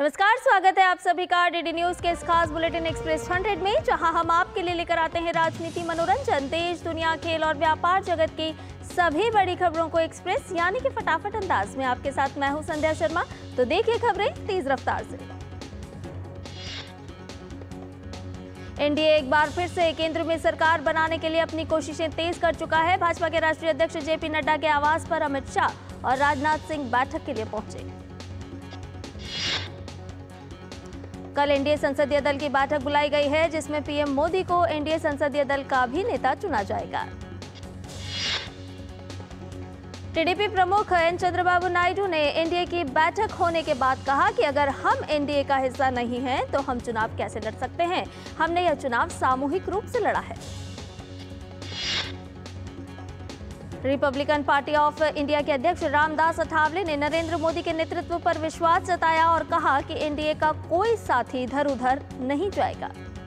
नमस्कार, स्वागत है आप सभी का डीडी न्यूज के इस खास बुलेटिन एक्सप्रेस 100 में, जहां हम आपके लिए लेकर आते हैं राजनीति, मनोरंजन, देश दुनिया, खेल और व्यापार जगत की सभी बड़ी खबरों को एक्सप्रेस यानी कि फटाफट अंदाज में। आपके साथ मैं हूं संध्या शर्मा। तो देखिए खबरें तेज रफ्तार से। एनडीए एक बार फिर से केंद्र में सरकार बनाने के लिए अपनी कोशिशें तेज कर चुका है। भाजपा के राष्ट्रीय अध्यक्ष जेपी नड्डा के आवास पर अमित शाह और राजनाथ सिंह बैठक के लिए पहुंचे। कल एनडीए संसदीय दल की बैठक बुलाई गई है, जिसमें पीएम मोदी को एनडीए संसदीय दल का भी नेता चुना जाएगा। टीडीपी प्रमुख एन चंद्रबाबू नायडू ने एनडीए की बैठक होने के बाद कहा कि अगर हम एनडीए का हिस्सा नहीं हैं, तो हम चुनाव कैसे लड़ सकते हैं। हमने यह चुनाव सामूहिक रूप से लड़ा है। रिपब्लिकन पार्टी ऑफ इंडिया के अध्यक्ष रामदास अठावले ने नरेंद्र मोदी के नेतृत्व पर विश्वास जताया और कहा कि एनडीए का कोई साथी इधर उधर नहीं जाएगा।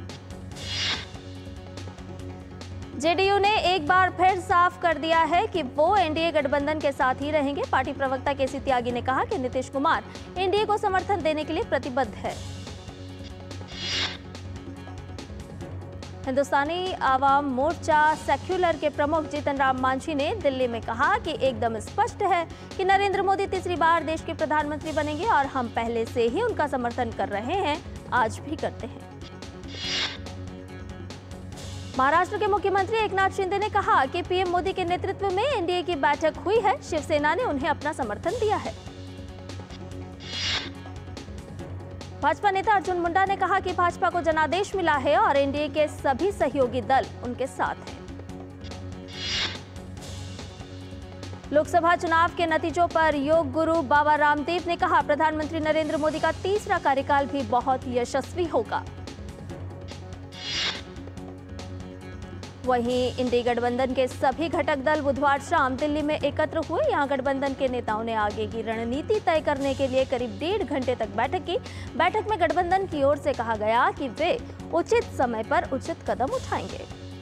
जेडीयू ने एक बार फिर साफ कर दिया है कि वो एनडीए गठबंधन के साथ ही रहेंगे। पार्टी प्रवक्ता केसी त्यागी ने कहा कि नीतीश कुमार एनडीए को समर्थन देने के लिए प्रतिबद्ध है। हिंदुस्तानी आवाम मोर्चा सेक्युलर के प्रमुख जीतन राम मांझी ने दिल्ली में कहा कि एकदम स्पष्ट है कि नरेंद्र मोदी तीसरी बार देश के प्रधानमंत्री बनेंगे और हम पहले से ही उनका समर्थन कर रहे हैं, आज भी करते हैं। महाराष्ट्र के मुख्यमंत्री एकनाथ शिंदे ने कहा कि पीएम मोदी के नेतृत्व में एनडीए की बैठक हुई है। शिवसेना ने उन्हें अपना समर्थन दिया है। भाजपा नेता अर्जुन मुंडा ने कहा कि भाजपा को जनादेश मिला है और एनडीए के सभी सहयोगी दल उनके साथ हैं। लोकसभा चुनाव के नतीजों पर योग गुरु बाबा रामदेव ने कहा, प्रधानमंत्री नरेंद्र मोदी का तीसरा कार्यकाल भी बहुत यशस्वी होगा। वहीं इंडी गठबंधन के सभी घटक दल बुधवार शाम दिल्ली में एकत्र हुए। यहां गठबंधन के नेताओं ने आगे की रणनीति तय करने के लिए करीब 1.5 घंटे तक बैठक की। बैठक में गठबंधन की ओर से कहा गया कि वे उचित समय पर उचित कदम उठाएंगे।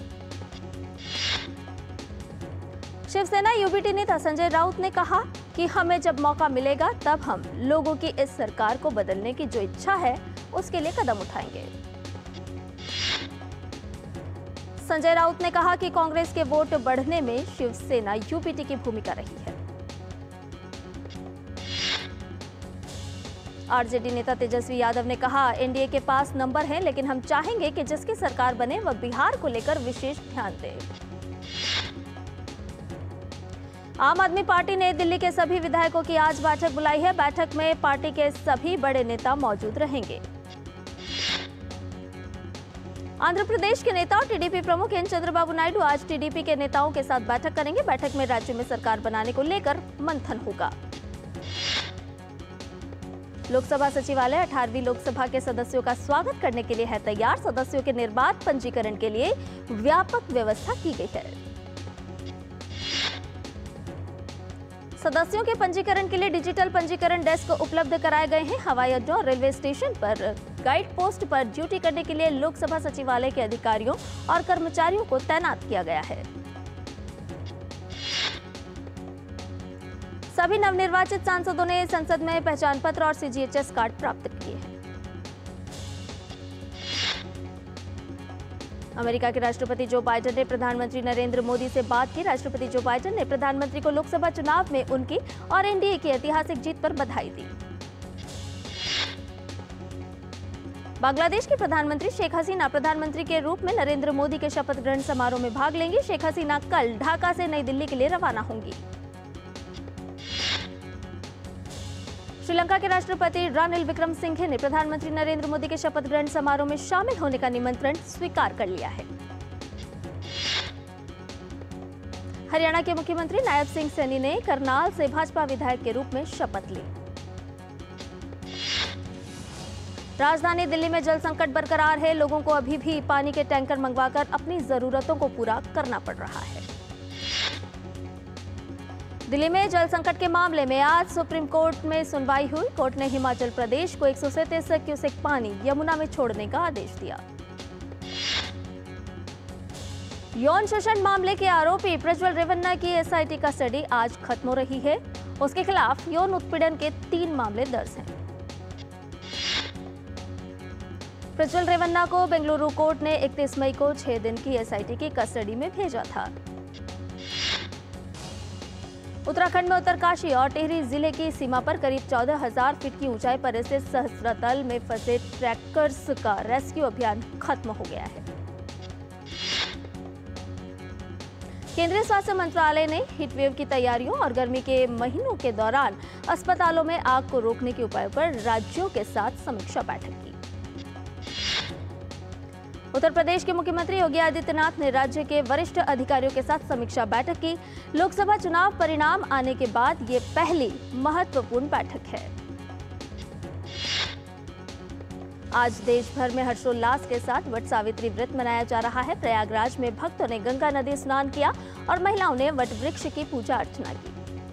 शिवसेना यूबीटी नेता संजय राउत ने कहा कि हमें जब मौका मिलेगा तब हम लोगों की इस सरकार को बदलने की जो इच्छा है उसके लिए कदम उठाएंगे। संजय राउत ने कहा कि कांग्रेस के वोट बढ़ने में शिवसेना यूबीटी की भूमिका रही है। आरजेडी नेता तेजस्वी यादव ने कहा, एनडीए के पास नंबर है, लेकिन हम चाहेंगे कि जिसकी सरकार बने वह बिहार को लेकर विशेष ध्यान दे। आम आदमी पार्टी ने दिल्ली के सभी विधायकों की आज बैठक बुलाई है। बैठक में पार्टी के सभी बड़े नेता मौजूद रहेंगे। आंध्र प्रदेश के नेता और टीडीपी प्रमुख एन चंद्रबाबू नायडू आज टीडीपी के नेताओं के साथ बैठक करेंगे। बैठक में राज्य में सरकार बनाने को लेकर मंथन होगा। लोकसभा सचिवालय 18वीं लोकसभा के सदस्यों का स्वागत करने के लिए है तैयार। सदस्यों के निर्बाध पंजीकरण के लिए व्यापक व्यवस्था की गई है। सदस्यों के पंजीकरण के लिए डिजिटल पंजीकरण डेस्क उपलब्ध कराए गए हैं। हवाई अड्डों और रेलवे स्टेशन पर गाइड पोस्ट पर ड्यूटी करने के लिए लोकसभा सचिवालय के अधिकारियों और कर्मचारियों को तैनात किया गया है। सभी नवनिर्वाचित सांसदों ने संसद में पहचान पत्र और सीजीएचएस कार्ड प्राप्त किए हैं। अमेरिका के राष्ट्रपति जो बाइडेन ने प्रधानमंत्री नरेंद्र मोदी से बात की। राष्ट्रपति जो बाइडेन ने प्रधानमंत्री को लोकसभा चुनाव में उनकी और एनडीए की ऐतिहासिक जीत पर बधाई दी। बांग्लादेश की प्रधानमंत्री शेख हसीना प्रधानमंत्री के रूप में नरेंद्र मोदी के शपथ ग्रहण समारोह में भाग लेंगी। शेख हसीना कल ढाका से नई दिल्ली के लिए रवाना होंगी। श्रीलंका के राष्ट्रपति रानिल विक्रमसिंघे ने प्रधानमंत्री नरेंद्र मोदी के शपथ ग्रहण समारोह में शामिल होने का निमंत्रण स्वीकार कर लिया है। हरियाणा के मुख्यमंत्री नायब सिंह सैनी ने करनाल से भाजपा विधायक के रूप में शपथ ली। राजधानी दिल्ली में जल संकट बरकरार है। लोगों को अभी भी पानी के टैंकर मंगवाकर अपनी जरूरतों को पूरा करना पड़ रहा है। दिल्ली में जल संकट के मामले में आज सुप्रीम कोर्ट में सुनवाई हुई। कोर्ट ने हिमाचल प्रदेश को 137 क्यूसेक पानी यमुना में छोड़ने का आदेश दिया। यौन शोषण मामले के आरोपी प्रज्वल रेवन्ना की एसआईटी कस्टडी आज खत्म हो रही है। उसके खिलाफ यौन उत्पीड़न के 3 मामले दर्ज हैं। प्रज्वल रेवन्ना को बेंगलुरु कोर्ट ने 31 मई को 6 दिन की एसआईटी की कस्टडी में भेजा था। उत्तराखंड में उत्तरकाशी और टिहरी जिले की सीमा पर करीब 14,000 फीट की ऊंचाई पर स्थित सहस्त्रतल में फंसे ट्रैकर्स का रेस्क्यू अभियान खत्म हो गया है। केंद्रीय स्वास्थ्य मंत्रालय ने हीटवेव की तैयारियों और गर्मी के महीनों के दौरान अस्पतालों में आग को रोकने के उपायों पर राज्यों के साथ समीक्षा बैठक की। उत्तर प्रदेश के मुख्यमंत्री योगी आदित्यनाथ ने राज्य के वरिष्ठ अधिकारियों के साथ समीक्षा बैठक की। लोकसभा चुनाव परिणाम आने के बाद ये पहली महत्वपूर्ण बैठक है। आज देश भर में हर्षोल्लास के साथ वट सावित्री व्रत मनाया जा रहा है। प्रयागराज में भक्तों ने गंगा नदी स्नान किया और महिलाओं ने वट वृक्ष की पूजा अर्चना की।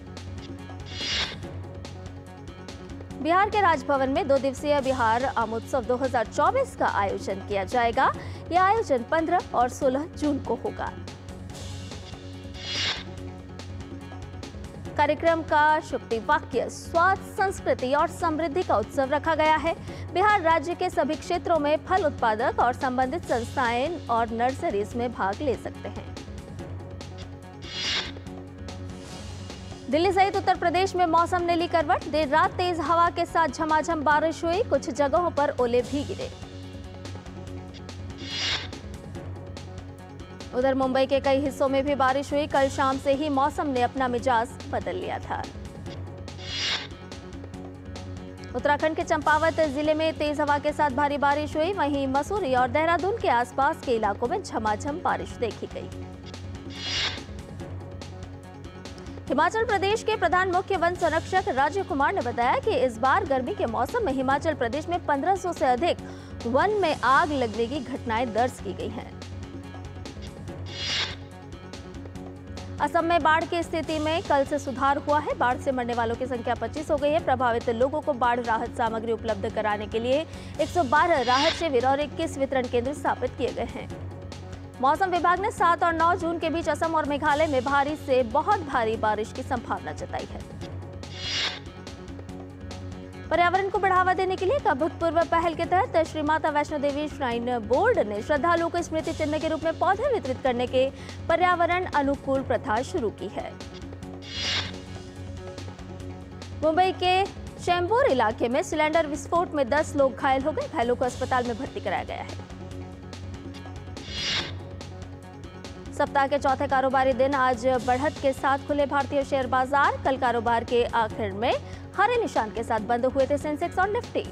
बिहार के राजभवन में 2 दिवसीय बिहार आमोत्सव 2024 का आयोजन किया जाएगा। यह आयोजन 15 और 16 जून को होगा। कार्यक्रम का शुक्ति वाक्य स्वास्थ्य, संस्कृति और समृद्धि का उत्सव रखा गया है। बिहार राज्य के सभी क्षेत्रों में फल उत्पादक और संबंधित संस्थाएं और नर्सरीज में भाग ले सकते हैं। दिल्ली सहित उत्तर प्रदेश में मौसम ने ली करवट। देर रात तेज हवा के साथ झमाझम बारिश हुई। कुछ जगहों पर ओले भी गिरे। उधर मुंबई के कई हिस्सों में भी बारिश हुई। कल शाम से ही मौसम ने अपना मिजाज बदल लिया था। उत्तराखंड के चंपावत जिले में तेज हवा के साथ भारी बारिश हुई। वहीं मसूरी और देहरादून के आसपास के इलाकों में झमाझम बारिश देखी गई। हिमाचल प्रदेश के प्रधान मुख्य वन संरक्षक राजीव कुमार ने बताया कि इस बार गर्मी के मौसम में हिमाचल प्रदेश में 1500 से अधिक वन में आग लगने की घटनाएं दर्ज की गई हैं। असम में बाढ़ की स्थिति में कल से सुधार हुआ है। बाढ़ से मरने वालों की संख्या 25 हो गई है। प्रभावित लोगों को बाढ़ राहत सामग्री उपलब्ध कराने के लिए 112 राहत शिविर और 21 वितरण केंद्र स्थापित किए गए हैं। मौसम विभाग ने 7 और 9 जून के बीच असम और मेघालय में भारी से बहुत भारी बारिश की संभावना जताई है। पर्यावरण को बढ़ावा देने के लिए एक अभूतपूर्व पहल के तहत श्री माता वैष्णो देवी श्राइन बोर्ड ने श्रद्धालुओं को स्मृति चिन्ह के रूप में पौधे वितरित करने के पर्यावरण अनुकूल प्रथा शुरू की है। मुंबई के चेंबूर इलाके में सिलेंडर विस्फोट में 10 लोग घायल हो गए। घायलों को अस्पताल में भर्ती कराया गया है। सप्ताह के चौथे कारोबारी दिन आज बढ़त के साथ खुले भारतीय शेयर बाजार। कल कारोबार के आखिर में हरे निशान के साथ बंद हुए थे सेंसेक्स और निफ्टी।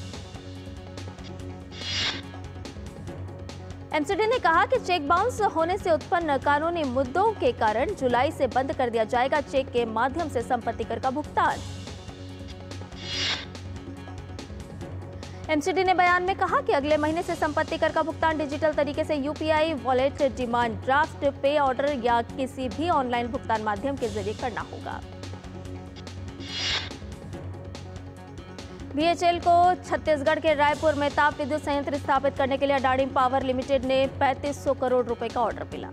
एमसीडी ने कहा कि चेक बाउंस होने से उत्पन्न कानूनी मुद्दों के कारण जुलाई से बंद कर दिया जाएगा चेक के माध्यम से संपत्ति कर का भुगतान। एमसीडी ने बयान में कहा कि अगले महीने से संपत्ति कर का भुगतान डिजिटल तरीके से UPI wallet, demand draft, pay order या किसी भी ऑनलाइन भुगतान माध्यम के जरिए करना होगा। बीएचईएल को छत्तीसगढ़ के रायपुर में ताप विद्युत संयंत्र स्थापित करने के लिए अडानी पावर लिमिटेड ने 3500 करोड़ रुपए का ऑर्डर मिला।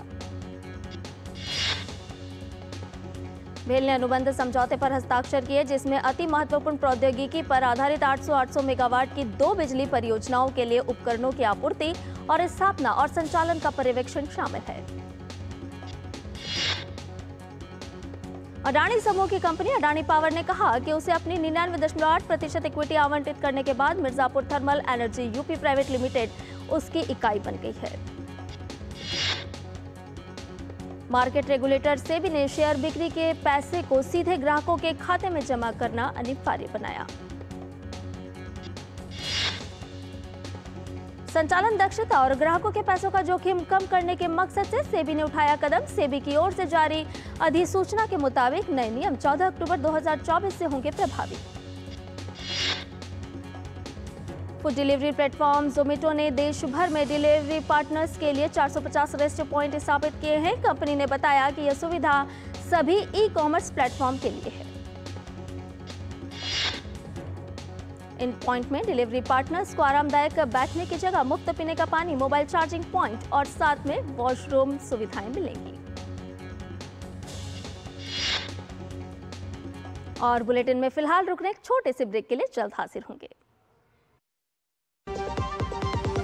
भेल ने अनुबंध समझौते पर हस्ताक्षर किए जिसमें अति महत्वपूर्ण प्रौद्योगिकी पर आधारित 800 मेगावाट की 2 बिजली परियोजनाओं के लिए उपकरणों की आपूर्ति और स्थापना और संचालन का पर्यवेक्षण शामिल है। अडानी समूह की कंपनी अडानी पावर ने कहा कि उसे अपनी 99.8% इक्विटी आवंटित करने के बाद Mirzapur thermal energy UP private limited उसकी इकाई बन गई है। मार्केट रेगुलेटर सेबी ने शेयर बिक्री के पैसे को सीधे ग्राहकों के खाते में जमा करना अनिवार्य बनाया। संचालन दक्षता और ग्राहकों के पैसों का जोखिम कम करने के मकसद से सेबी ने उठाया कदम। सेबी की ओर से जारी अधिसूचना के मुताबिक नए नियम 14 अक्टूबर 2024 से होंगे प्रभावी। फूड डिलीवरी प्लेटफॉर्म जोमेटो ने देश भर में डिलीवरी पार्टनर्स के लिए 450 रेस्ट पॉइंट स्थापित किए हैं। कंपनी ने बताया कि यह सुविधा सभी ई कॉमर्स प्लेटफॉर्म के लिए है। इन पॉइंट में डिलीवरी पार्टनर्स को आरामदायक बैठने की जगह, मुफ्त पीने का पानी, मोबाइल चार्जिंग पॉइंट और साथ में वॉशरूम सुविधाएं मिलेंगी। और बुलेटिन में फिलहाल रुकने एक छोटे से ब्रेक के लिए जल्द हाजिर होंगे।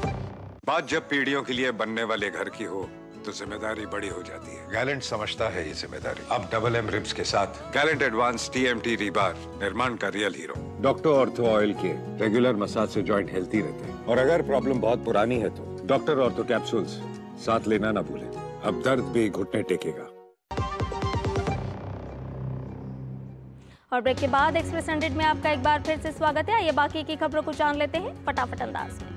बात जब पीढ़ियों के लिए बनने वाले घर की हो तो जिम्मेदारी बड़ी हो जाती है। गैलेंट समझता है ये जिम्मेदारी। अब डबल एम रिब्स के साथ गैलेंट एडवांस TMT रीबार निर्माण का real hero. Doctor ortho oil के रेगुलर मसाज से जॉइंट हेल्थी रहते हैं, और अगर प्रॉब्लम बहुत पुरानी है तो डॉक्टर ऑर्थो कैप्सूल्स साथ लेना ना भूलें। अब दर्द भी घुटने टेकेगा। और ब्रेक के बाद एक्सप्रेस 100 में आपका एक बार फिर से स्वागत है। आइए बाकी की खबरों को जान लेते हैं फटाफट अंदाज में।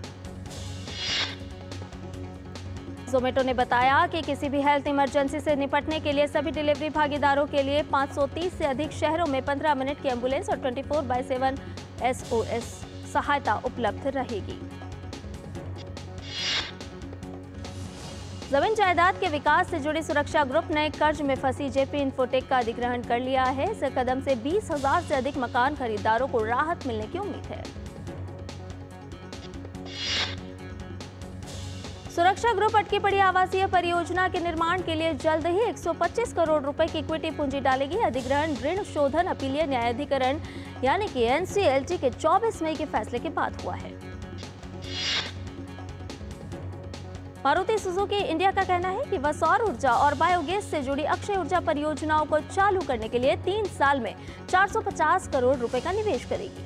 ज़ोमैटो ने बताया कि किसी भी हेल्थ इमरजेंसी से निपटने के लिए सभी डिलीवरी भागीदारों के लिए 530 से अधिक शहरों में 15 मिनट की एम्बुलेंस और 24/7 SOS सहायता उपलब्ध रहेगी। जमीन जायदाद के विकास से जुड़ी सुरक्षा ग्रुप ने कर्ज में फंसी JP इन्फोटेक का अधिग्रहण कर लिया है। इस कदम से 20,000 से अधिक मकान खरीदारों को राहत मिलने की उम्मीद है। सुरक्षा ग्रुप अटकी पड़ी आवासीय परियोजना के निर्माण के लिए जल्द ही 125 करोड़ रुपए की इक्विटी पूंजी डालेगी। अधिग्रहण ऋण शोधन अपीलीय न्यायाधिकरण यानी कि NCLT के 24 मई के फैसले के बाद हुआ है। मारुति सुजुकी इंडिया का कहना है कि वह सौर ऊर्जा और बायोगैस से जुड़ी अक्षय ऊर्जा परियोजनाओं को चालू करने के लिए 3 साल में 450 करोड़ रुपए का निवेश करेगी।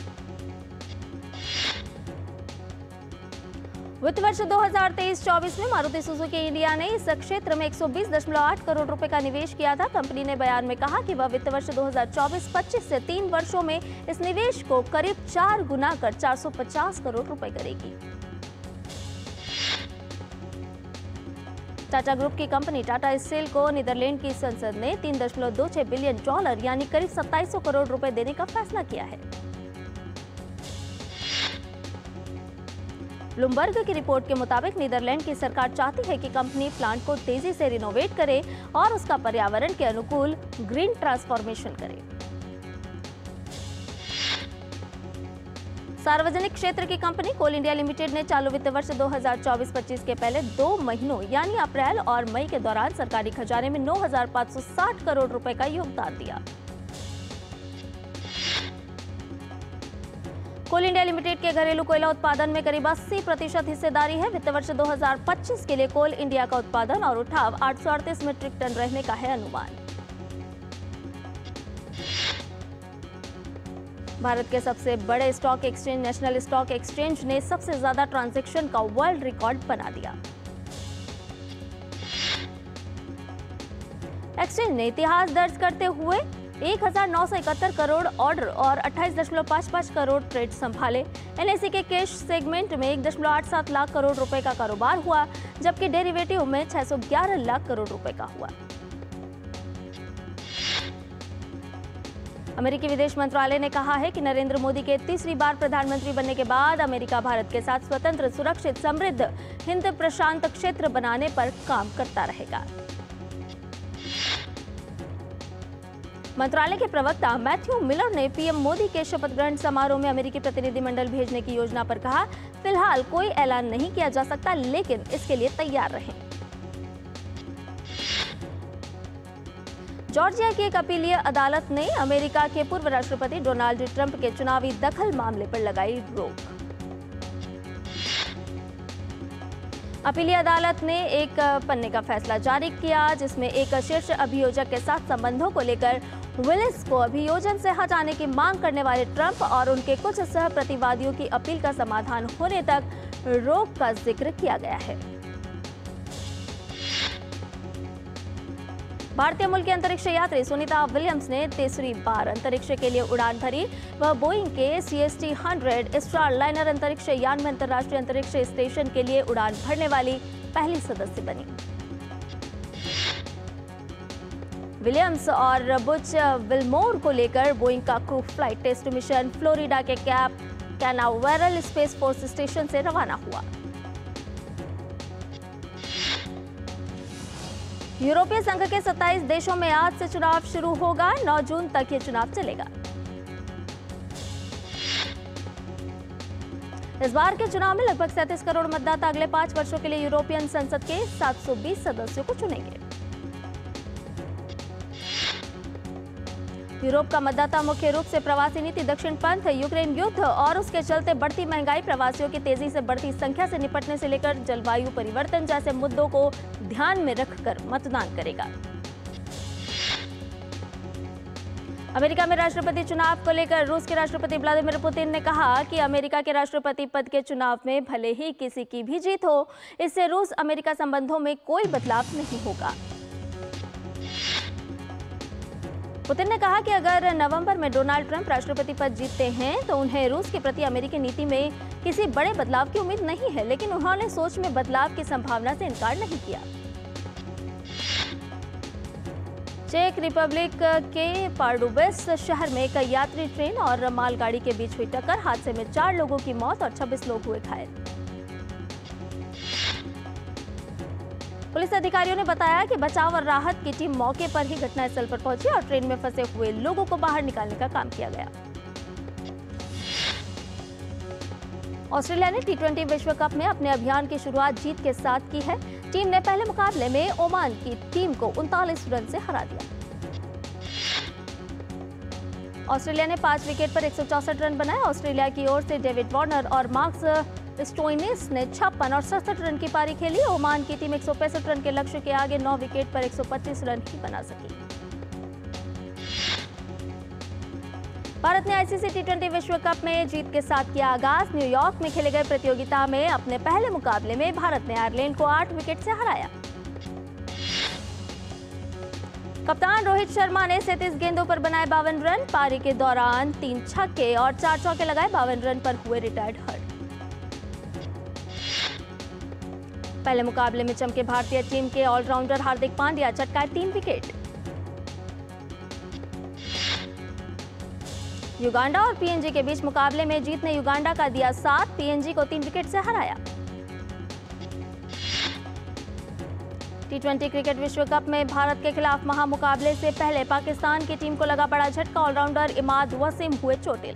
वित्त वर्ष 2023-24 में मारुति सुजुकी इंडिया ने इस क्षेत्र में 120.8 करोड़ रुपए का निवेश किया था। कंपनी ने बयान में कहा कि वह वित्त वर्ष 2024-25 से 3 वर्षों में इस निवेश को करीब 4 गुना कर 450 करोड़ रुपए करेगी। टाटा ग्रुप की कंपनी टाटा स्टील को नीदरलैंड की संसद ने $3.26 बिलियन यानी करीब 2700 करोड़ रुपए देने का फैसला किया है। ब्लूमबर्ग की रिपोर्ट के मुताबिक नीदरलैंड की सरकार चाहती है कि कंपनी प्लांट को तेजी से रिनोवेट करे और उसका पर्यावरण के अनुकूल ग्रीन ट्रांसफॉर्मेशन करे। सार्वजनिक क्षेत्र की कंपनी कोल इंडिया लिमिटेड ने चालू वित्त वर्ष 2024-25 के पहले 2 महीनों यानी अप्रैल और मई के दौरान सरकारी खजाने में 9,560 करोड़ रुपए का योगदान दिया। कोल इंडिया लिमिटेड के घरेलू कोयला उत्पादन में करीब 80% हिस्सेदारी है। वित्त वर्ष 2025 के लिए कोल इंडिया का उत्पादन और उठाव 838 मीट्रिक टन रहने का है अनुमान। भारत के सबसे बड़े stock exchange national stock exchange ने सबसे ज्यादा ट्रांजैक्शन का वर्ल्ड रिकॉर्ड बना दिया। एक्सचेंज ने इतिहास दर्ज करते हुए 1,971 करोड़ ऑर्डर और 28.55 करोड़ ट्रेड संभाले। NSE के कैश सेगमेंट में 1.87 लाख करोड़ रुपए का कारोबार हुआ, जबकि डेरिवेटिव में 611 लाख करोड़ रुपए का हुआ। अमेरिकी विदेश मंत्रालय ने कहा है कि नरेंद्र मोदी के तीसरी बार प्रधानमंत्री बनने के बाद अमेरिका भारत के साथ स्वतंत्र, सुरक्षित, समृद्ध हिंद प्रशांत क्षेत्र बनाने पर काम करता रहेगा। मंत्रालय के प्रवक्ता मैथ्यू मिलर ने पीएम मोदी के शपथ ग्रहण समारोह में अमेरिकी प्रतिनिधिमंडल भेजने की योजना पर कहा, फिलहाल कोई ऐलान नहीं किया जा सकता, लेकिन इसके लिए तैयार रहें। जॉर्जिया की एक अपीलीय अदालत ने अमेरिका के पूर्व राष्ट्रपति डोनाल्ड ट्रंप के चुनावी दखल मामले पर लगाई रोक। अपीलीय अदालत ने एक पन्ने का फैसला जारी किया, जिसमें एक शीर्ष अभियोजक के साथ संबंधों को लेकर विलिस को अभियोजन से हटाने की मांग करने वाले ट्रंप और उनके कुछ सह प्रतिवादियों की अपील का समाधान होने तक रोक का जिक्र किया गया है। भारतीय मूल की अंतरिक्ष यात्री सुनीता विलियम्स ने तीसरी बार अंतरिक्ष के लिए उड़ान भरी। वह बोइंग के CST-100 स्टारलाइनर अंतरिक्ष यान में अंतर्राष्ट्रीय अंतरिक्ष स्टेशन के लिए उड़ान भरने वाली पहली सदस्य बनी। विलियम्स और बुच विल्मोर को लेकर बोइंग का crew flight test mission Florida के Cape Canaveral space force station से रवाना हुआ। यूरोपीय संघ के 27 देशों में आज से चुनाव शुरू होगा। 9 जून तक ये चुनाव चलेगा। इस बार के चुनाव में लगभग 37 करोड़ मतदाता अगले 5 वर्षों के लिए यूरोपियन संसद के 720 सदस्यों को चुनेंगे। यूरोप का मतदाता मुख्य रूप से प्रवासी नीति, दक्षिण पंथ, यूक्रेन युद्ध और उसके चलते बढ़ती महंगाई, प्रवासियों की तेजी से बढ़ती संख्या से निपटने से लेकर जलवायु परिवर्तन जैसे मुद्दों को ध्यान में रखकर मतदान करेगा। अमेरिका में राष्ट्रपति चुनाव को लेकर रूस के राष्ट्रपति व्लादिमीर पुतिन ने कहा कि अमेरिका के राष्ट्रपति पद के चुनाव में भले ही किसी की भी जीत हो, इससे रूस अमेरिका संबंधों में कोई बदलाव नहीं होगा। पुतिन ने कहा कि अगर नवंबर में डोनाल्ड ट्रंप राष्ट्रपति पद जीतते हैं तो उन्हें रूस के प्रति अमेरिकी नीति में किसी बड़े बदलाव की उम्मीद नहीं है, लेकिन उन्होंने सोच में बदलाव की संभावना से इनकार नहीं किया। चेक रिपब्लिक के पार्डुबेस शहर में कई यात्री ट्रेन और मालगाड़ी के बीच हुई टक्कर, हादसे में 4 लोगों की मौत और 26 लोग हुए घायल। पुलिस अधिकारियों ने बताया कि बचाव और राहत की टीम मौके पर ही घटनास्थल पर पहुंची और ट्रेन में फंसे हुए लोगों को बाहर निकालने का काम किया गया। ऑस्ट्रेलिया ने टी20 विश्व कप में अपने अभियान की शुरुआत जीत के साथ की है। टीम ने पहले मुकाबले में ओमान की टीम को 39 रन से हरा दिया। ऑस्ट्रेलिया ने 5 विकेट पर 164 रन बनाए। ऑस्ट्रेलिया की ओर से डेविड वार्नर और मार्कस स्टोइनिस ने 56 और 67 रन की पारी खेली। ओमान की टीम 165 रन के लक्ष्य के आगे 9 विकेट पर 125 रन ही बना सकी। भारत ने आईसीसी टी20 विश्व कप में जीत के साथ किया आगाज। न्यूयॉर्क में खेले गए प्रतियोगिता में अपने पहले मुकाबले में भारत ने आयरलैंड को 8 विकेट से हराया। कप्तान रोहित शर्मा ने 37 गेंदों पर बनाए 52 रन। पारी के दौरान 3 छक्के और 4 चौके लगाए। 52 रन पर हुए रिटायर्ड हर्ट। पहले मुकाबले में चमके भारतीय टीम के ऑलराउंडर हार्दिक पांड्या, चटकाए 3 विकेट। युगांडा और पीएनजी के बीच मुकाबले में जीत ने युगांडा का दिया साथ, पीएनजी को 3 विकेट से हराया। टी20 क्रिकेट विश्व कप में भारत के खिलाफ महामुकाबले से पहले पाकिस्तान की टीम को लगा बड़ा झटका। ऑलराउंडर इमाद वसीम हुए चोटिल।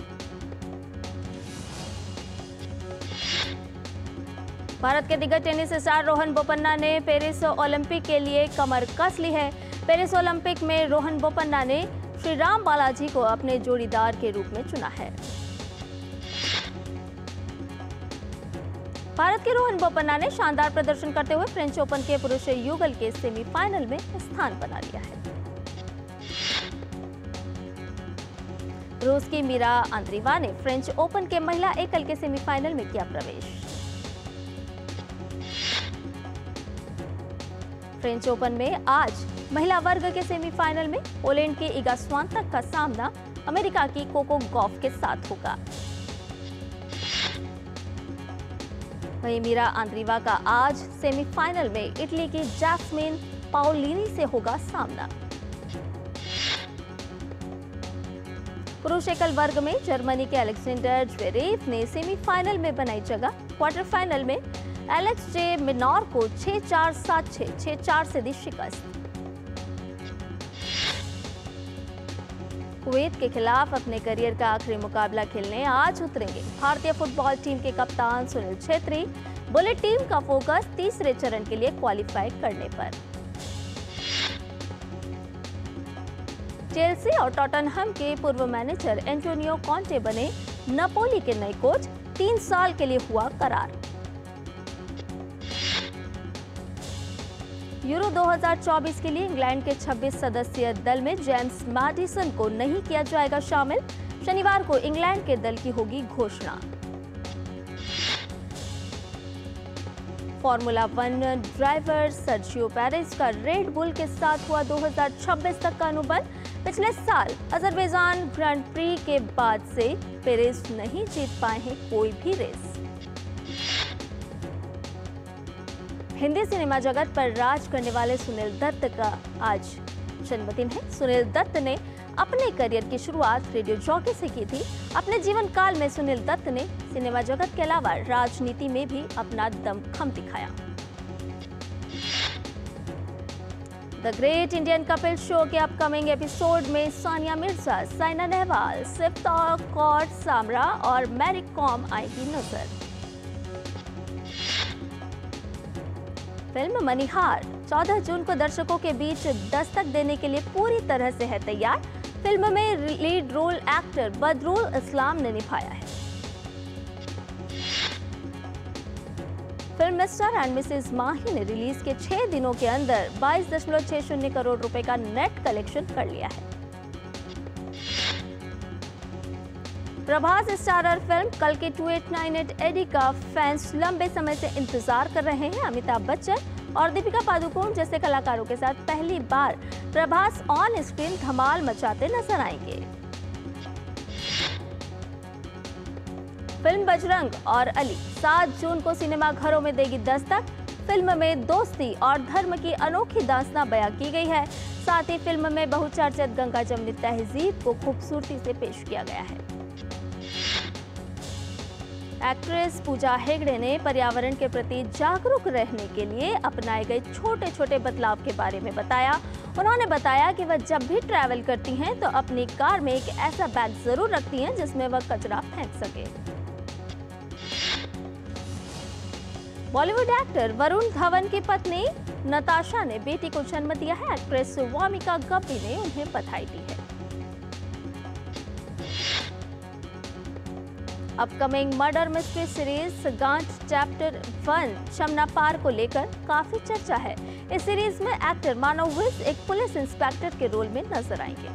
भारत के दिग्गज टेनिस स्टार रोहन बोपन्ना ने पेरिस ओलंपिक के लिए कमर कस ली है। पेरिस ओलंपिक में रोहन बोपन्ना ने श्रीराम बालाजी को अपने जोड़ीदार के रूप में चुना है। भारत के रोहन बोपन्ना ने शानदार प्रदर्शन करते हुए फ्रेंच ओपन के पुरुष युगल के सेमीफाइनल में स्थान बना लिया है। रूस की मीरा आंद्रीवा ने फ्रेंच ओपन के महिला एकल के सेमीफाइनल में किया प्रवेश। फ्रेंच ओपन में आज महिला वर्ग के सेमीफाइनल में पोलैंड की इगा स्वांतक का सामना अमेरिका की कोको गॉफ के साथ होगा। वहीं मीरा आंद्रीवा का आज सेमीफाइनल में इटली की जैस्मिन पाओलिनी से होगा सामना। पुरुष एकल वर्ग में जर्मनी के अलेक्जेंडर ज्वेरेव ने सेमीफाइनल में बनाई जगह। क्वार्टर फाइनल में एलेक्स जे मिनोर को 6-4, 7-6, 6-4 से दी शिकस्त। कुवैत के खिलाफ अपने करियर का आखिरी मुकाबला खेलने आज उतरेंगे भारतीय फुटबॉल टीम के कप्तान सुनील छेत्री। बुलेट टीम का फोकस तीसरे चरण के लिए क्वालिफाई करने पर। चेल्सी और टॉटनहम के पूर्व मैनेजर एंटोनियो कॉन्टे बने नापोली के नए कोच। 3 साल के लिए हुआ करार। यूरो 2024 के लिए इंग्लैंड के 26 सदस्यीय दल में जेम्स मैडिसन को नहीं किया जाएगा शामिल। शनिवार को इंग्लैंड के दल की होगी घोषणा। फॉर्मूला 1 ड्राइवर सर्जियो पेरेज का रेड बुल के साथ हुआ 2026 तक का अनुबंध। पिछले साल अजरबैजान ग्रैंड प्री के बाद से पेरेज नहीं जीत पाए हैं कोई भी रेस। हिंदी सिनेमा जगत पर राज करने वाले सुनील दत्त का आज जन्मदिन है। सुनील दत्त ने अपने करियर की शुरुआत रेडियो जॉकी से की थी। अपने जीवन काल में सुनील दत्त ने सिनेमा जगत के अलावा राजनीति में भी अपना दमखम दिखाया। The great Indian Kapil show के अपकमिंग एपिसोड में सानिया मिर्जा, साइना नेहवाल, सिफ्ता कौर सामरा और मैरी कॉम आएगी नजर। फिल्म मनीहार 14 जून को दर्शकों के बीच दस्तक देने के लिए पूरी तरह से है तैयार। फिल्म में lead role actor Badrul Islam ने निभाया है। Film Mr and Mrs Mahi ने रिलीज के 6 दिनों के अंदर 22.60 करोड़ रुपए का नेट कलेक्शन कर लिया है। प्रभास स्टारर फिल्म कल के 2898 एडी का फैंस लंबे समय से इंतजार कर रहे हैं। अमिताभ बच्चन और दीपिका पादुकोण जैसे कलाकारों के साथ पहली बार प्रभास ऑन स्क्रीन धमाल मचाते नजर आएंगे। फिल्म बजरंग और अली 7 जून को सिनेमा घरों में देगी दस्तक। फिल्म में दोस्ती और धर्म की अनोखी दास्तां बयां की गई है। साथ ही फिल्म में बहुचर्चित गंगा जमनी तहजीब को खूबसूरती से पेश किया गया है। एक्ट्रेस पूजा हेगड़े ने पर्यावरण के प्रति जागरूक रहने के लिए अपनाए गए छोटे छोटे बदलाव के बारे में बताया। उन्होंने बताया कि वह जब भी ट्रैवल करती हैं तो अपनी कार में एक ऐसा बैग जरूर रखती हैं जिसमें वह कचरा फेंक सके। बॉलीवुड एक्टर वरुण धवन की पत्नी नताशा ने बेटी को जन्म दिया है। एक्ट्रेस वामिका गब्बी ने उन्हें बधाई दी है। Upcoming murder mystery series Gaanth chapter 1 शमना पार को लेकर काफी चर्चा है। इस सीरीज में एक्टर मानव विज एक पुलिस इंस्पेक्टर के रोल में नजर आएंगे।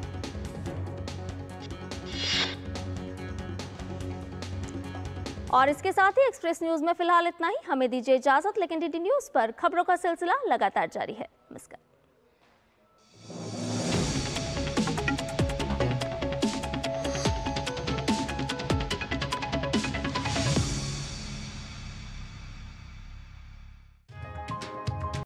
और इसके साथ ही एक्सप्रेस न्यूज में फिलहाल इतना ही। हमें दीजिए इजाजत, लेकिन डीडी न्यूज पर खबरों का सिलसिला लगातार जारी है।